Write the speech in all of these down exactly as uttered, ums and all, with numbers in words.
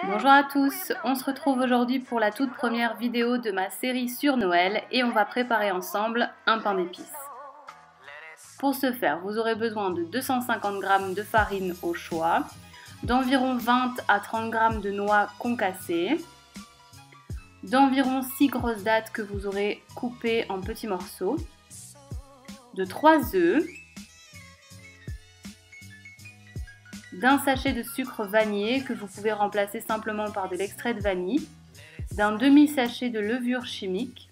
Bonjour à tous, on se retrouve aujourd'hui pour la toute première vidéo de ma série sur Noël et on va préparer ensemble un pain d'épices. Pour ce faire, vous aurez besoin de deux cent cinquante grammes de farine au choix, d'environ vingt à trente grammes de noix concassées, d'environ six grosses dattes que vous aurez coupées en petits morceaux, de trois œufs, d'un sachet de sucre vanillé que vous pouvez remplacer simplement par de l'extrait de vanille, d'un demi-sachet de levure chimique,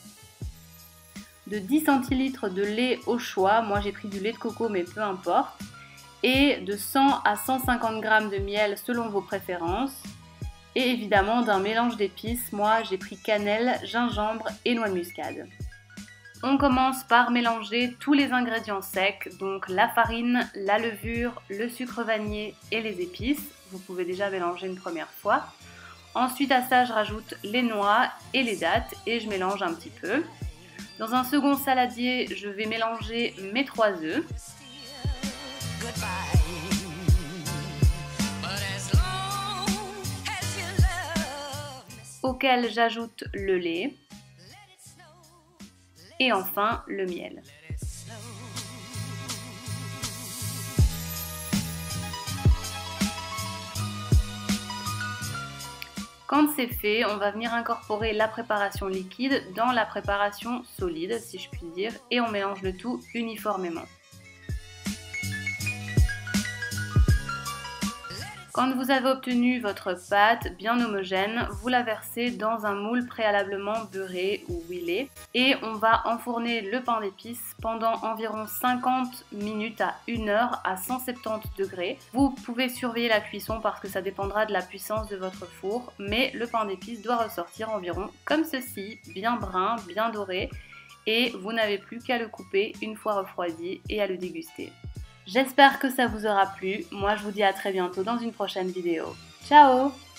de dix centilitres de lait au choix, moi j'ai pris du lait de coco mais peu importe, et de cent à cent cinquante grammes de miel selon vos préférences, et évidemment d'un mélange d'épices, moi j'ai pris cannelle, gingembre et noix de muscade. On commence par mélanger tous les ingrédients secs, donc la farine, la levure, le sucre vanillé et les épices. Vous pouvez déjà mélanger une première fois. Ensuite à ça je rajoute les noix et les dattes et je mélange un petit peu. Dans un second saladier, je vais mélanger mes trois œufs. Auquel j'ajoute le lait. Et enfin le miel. Quand c'est fait, on va venir incorporer la préparation liquide dans la préparation solide, si je puis dire, et on mélange le tout uniformément. Quand vous avez obtenu votre pâte bien homogène, vous la versez dans un moule préalablement beurré ou huilé et on va enfourner le pain d'épices pendant environ cinquante minutes à une heure à cent soixante-dix degrés. Vous pouvez surveiller la cuisson parce que ça dépendra de la puissance de votre four, mais le pain d'épices doit ressortir environ comme ceci, bien brun, bien doré, et vous n'avez plus qu'à le couper une fois refroidi et à le déguster. J'espère que ça vous aura plu. Moi, je vous dis à très bientôt dans une prochaine vidéo. Ciao!